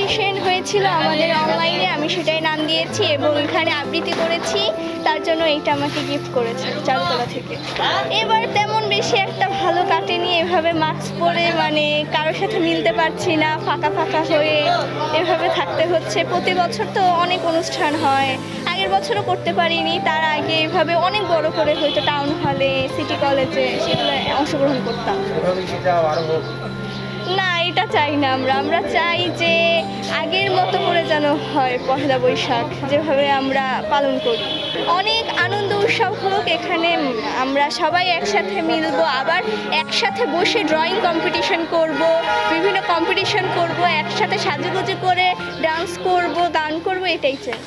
Competition হয়েছিল আমাদের অনলাইনে, আমি সেটাই নাম দিয়েছি এবং এখানে আবৃত্তি করেছি। তার জন্য এইটা আমাকে গিফট করেছে চারুকলা থেকে। এবার তেমন বেশি একটা ভালো কাটেনি, এভাবে মাস্ক পরে মানে কারোর সাথে মিলতে পারছি না, ফাঁকা ফাঁকা হয়ে এভাবে থাকতে হচ্ছে। প্রতি বছর তো অনেক অনুষ্ঠান হয়, আগের বছরও করতে পারিনি, তার আগে এভাবে অনেক বড় করে হয়তো টাউন হলে, সিটি কলেজে সেগুলো অংশগ্রহণ করতাম। না, এটা চাই না। আমরা চাই যে আগের মতো করে যেন হয় পহেলা বৈশাখ, যেভাবে আমরা পালন করি। অনেক আনন্দ উৎসব হোক এখানে, আমরা সবাই একসাথে মিলবো, আবার একসাথে বসে ড্রয়িং কম্পিটিশন করব, বিভিন্ন কম্পিটিশন করব, একসাথে সাজুগুজু করে ডান্স করব, গান করব, এটাই চাই।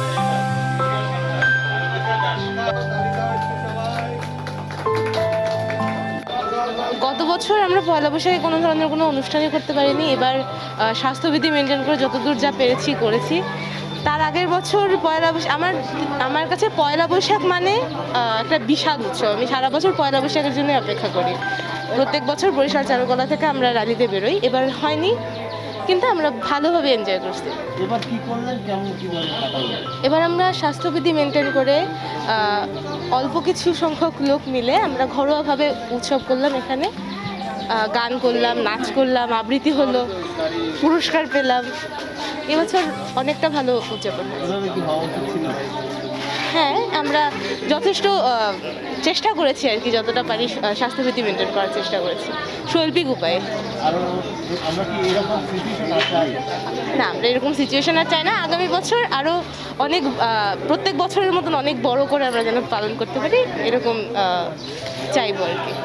গত বছর আমরা পয়লা বৈশাখে কোনো ধরনের কোনো অনুষ্ঠানই করতে পারিনি। এবার স্বাস্থ্যবিধি মেনটেন করে যতদূর যা পেরেছি করেছি। তার আগের বছর পয়লা বৈশাখ আমার কাছে পয়লা বৈশাখ মানে একটা বিশাল উৎসব। আমি সারা বছর পয়লা বৈশাখের জন্য অপেক্ষা করি। প্রত্যেক বছর বরিশাল চারুকলা থেকে আমরা র্যালিতে বেরোই। এবার হয়নি, কিন্তু আমরা ভালোভাবে এনজয় করছি। এবার আমরা স্বাস্থ্যবিধি মেনটেন করে অল্প কিছু সংখ্যক লোক মিলে আমরা ঘরোয়াভাবে উৎসব করলাম। এখানে গান করলাম, নাচ করলাম, আবৃত্তি হলো, পুরস্কার পেলাম। এবছর অনেকটা ভালো উদযাপন হয়েছে। হ্যাঁ, আমরা যথেষ্ট চেষ্টা করেছি আর কি, যতটা পারি স্বাস্থ্যবিধি মেনটেন করার চেষ্টা করেছি শৈল্পিক উপায়ে। না, আমরা এরকম সিচুয়েশন আর চাই না। আগামী বছর আরও অনেক প্রত্যেক বছরের মতন অনেক বড় করে আমরা যেন পালন করতে পারি, এরকম চাইবো আর কি।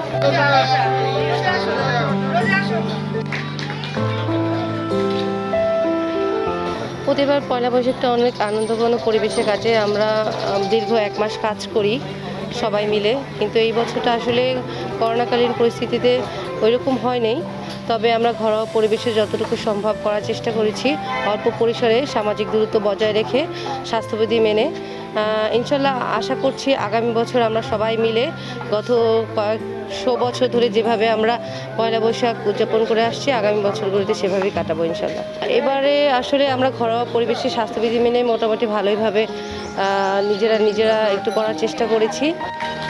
প্রতিবার পয়লা বৈশাখটা অনেক আনন্দঘন পরিবেশে কাটে। আমরা দীর্ঘ 1 মাস কাজ করি সবাই মিলে, কিন্তু এই বছরটা আসলে করোনাকালীন পরিস্থিতিতে ওইরকম হয়নি। তবে আমরা ঘরোয়া পরিবেশে যতটুকু সম্ভব করার চেষ্টা করেছি, অল্প পরিসরে সামাজিক দূরত্ব বজায় রেখে স্বাস্থ্যবিধি মেনে। ইনশাল্লাহ আশা করছি আগামী বছর আমরা সবাই মিলে গত কয়েকশো বছর ধরে যেভাবে আমরা পয়লা বৈশাখ উদযাপন করে আসছি, আগামী বছরগুলিতে সেভাবেই কাটাবো ইনশাল্লাহ। এবারে আসলে আমরা ঘরোয়া পরিবেশে স্বাস্থ্যবিধি মেনে মোটামুটি ভালোইভাবে নিজেরা একটু করার চেষ্টা করেছি।